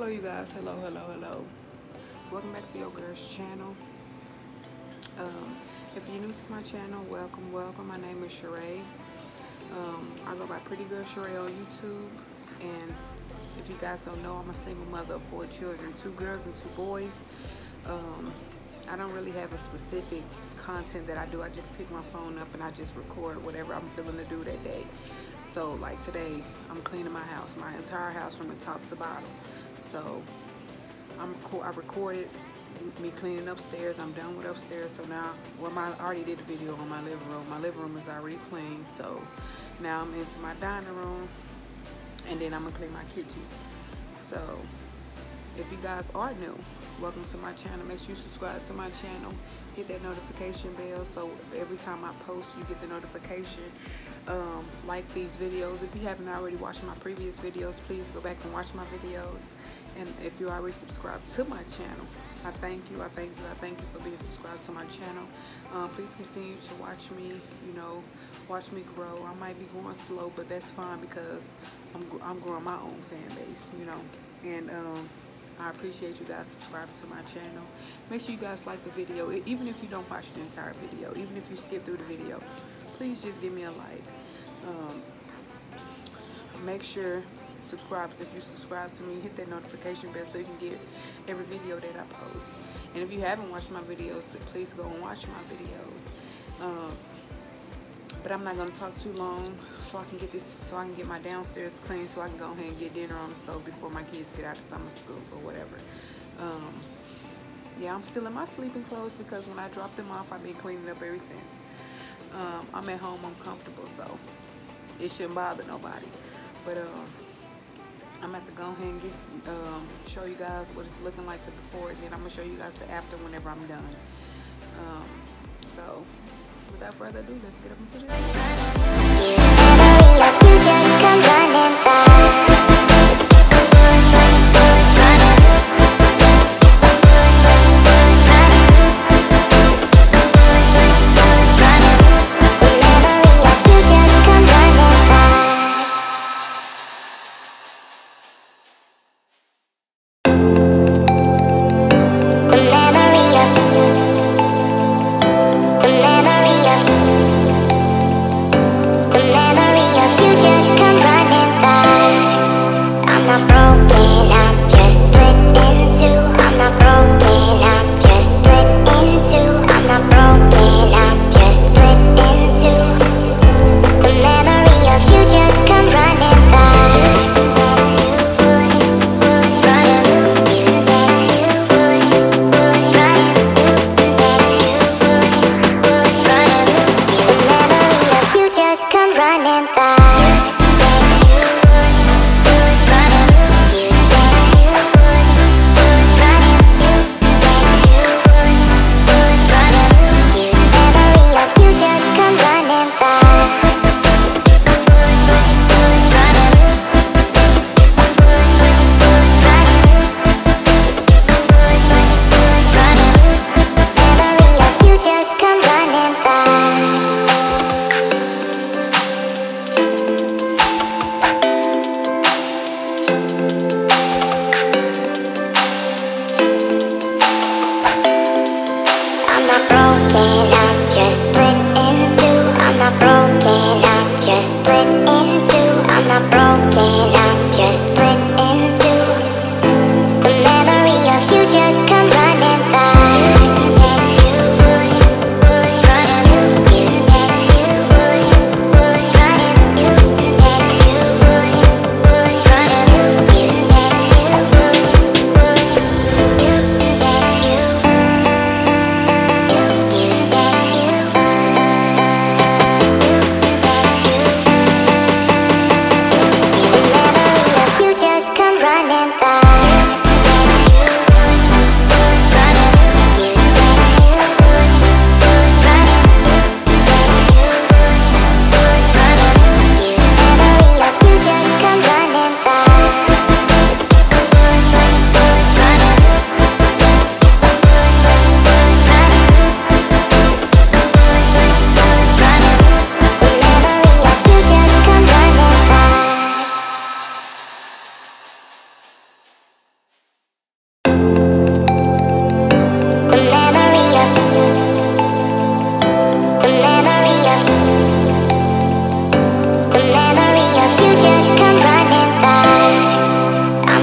you guys, hello. Welcome back to your girl's channel. If you're new to my channel, welcome. My name is Sheree. I go by Pretty Girl Sheree on YouTube, and if you guys don't know, I'm a single mother of 4 children, 2 girls and 2 boys. I don't really have a specific content that I do. I just pick my phone up and I just record whatever I'm feeling to do that day. So like today, I'm cleaning my house, my entire house from the top to bottom. So I recorded me cleaning upstairs. I'm done with upstairs. So now, well, I already did a video on my living room. My living room is already clean. So now I'm into my dining room, and then I'm gonna clean my kitchen. So if you guys are new, welcome to my channel. Make sure you subscribe to my channel. Hit that notification bell so every time I post, you get the notification. Like these videos. If you haven't already watched my previous videos, please go back and watch my videos. And if you already subscribed to my channel, I thank you for being subscribed to my channel. Please continue to watch me, watch me grow. I might be going slow, but that's fine because I'm growing my own fan base, and I appreciate you guys subscribing to my channel. Make sure you guys like the video, even if you don't watch the entire video, even if you skip through the video, please just give me a like. Make sure subscribe. If you subscribe to me, hit that notification bell so you can get every video that I post. And if you haven't watched my videos, please go and watch my videos. But I'm not gonna talk too long, so I can get my downstairs clean, so I can go ahead and get dinner on the stove before my kids get out of summer school or whatever. Yeah, I'm still in my sleeping clothes because when I dropped them off, I've been cleaning up ever since. I'm at home, I'm comfortable, so it shouldn't bother nobody. But I'm about to go ahead and show you guys what it's looking like the before, and then I'm gonna show you guys the after whenever I'm done. So without further ado, let's get up into this.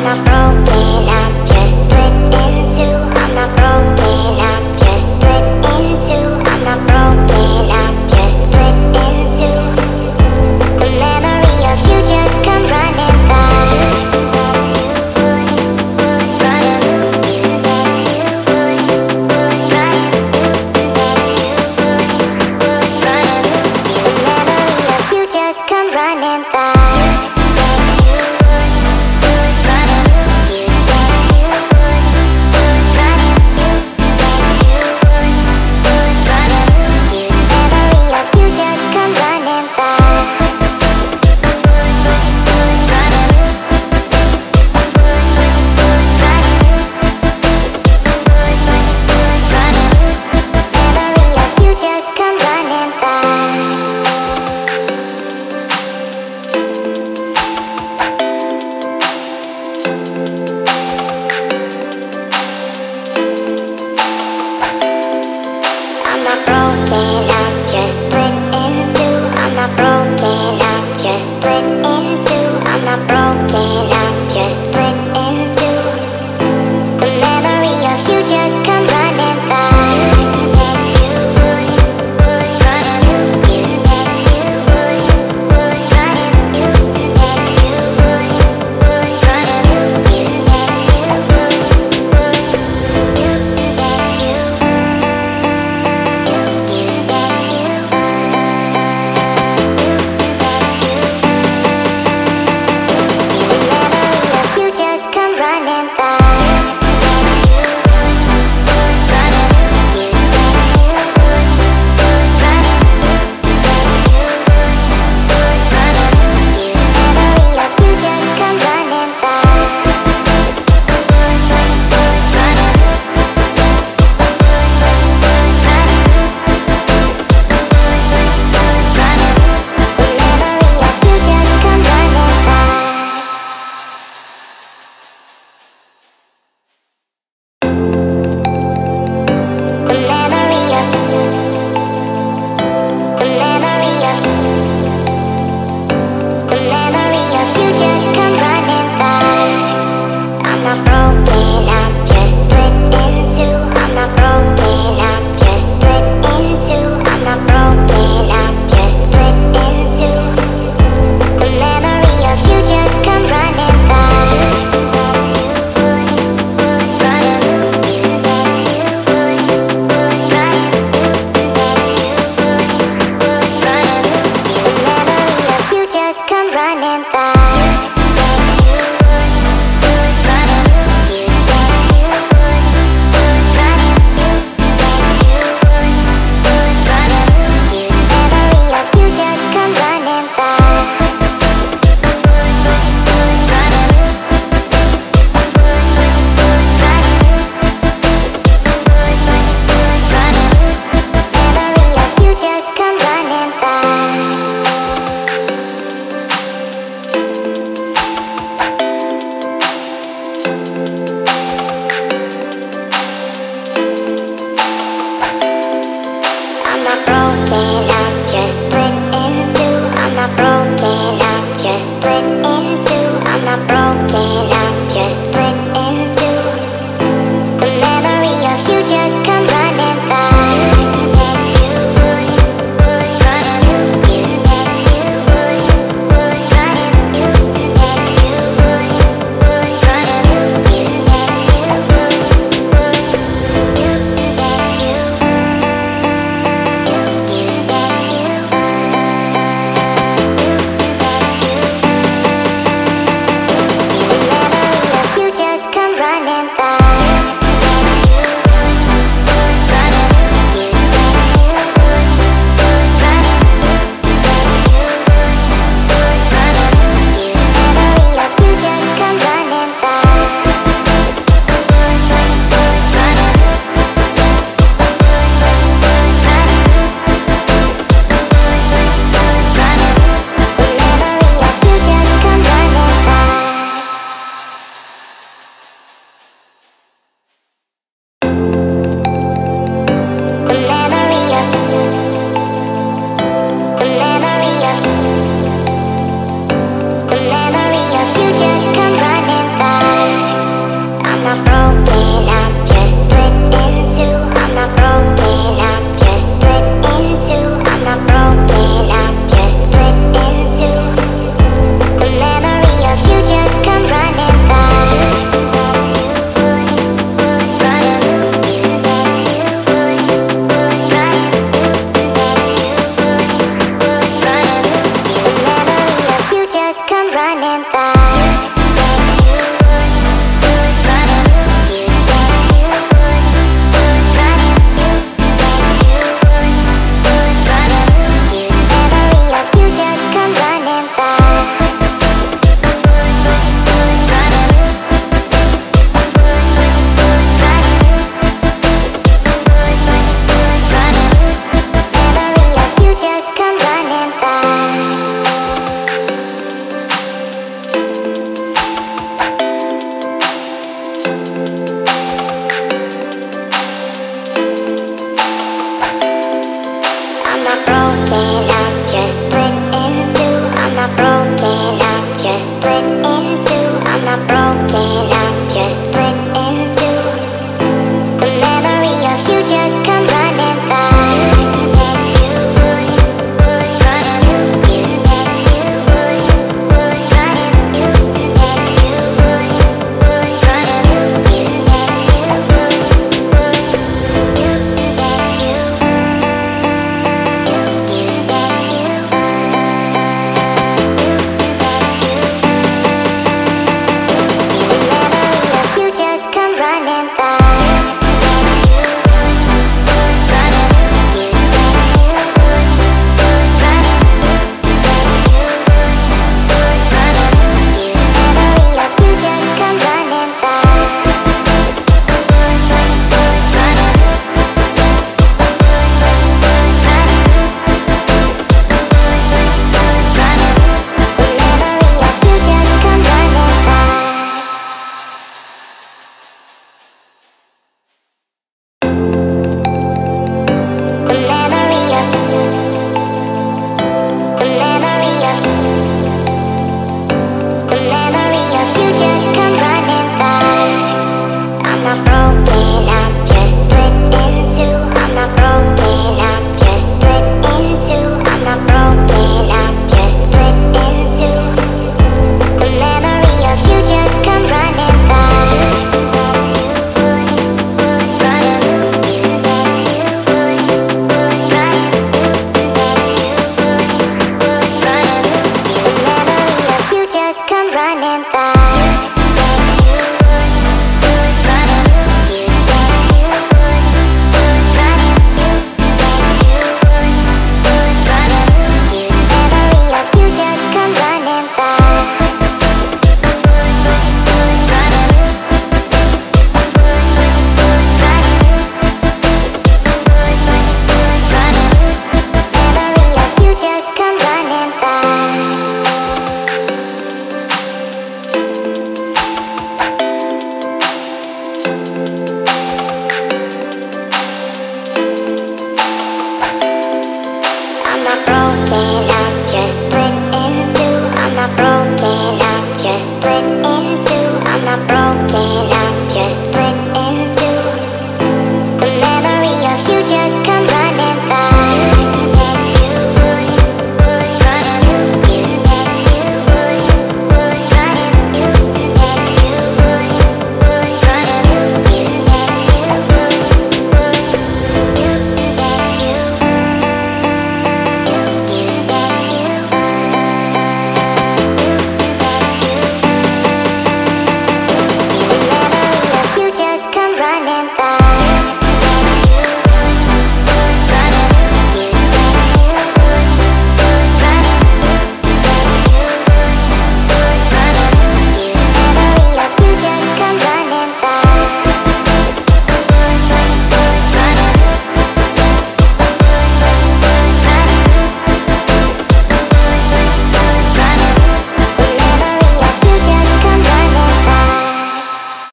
running by.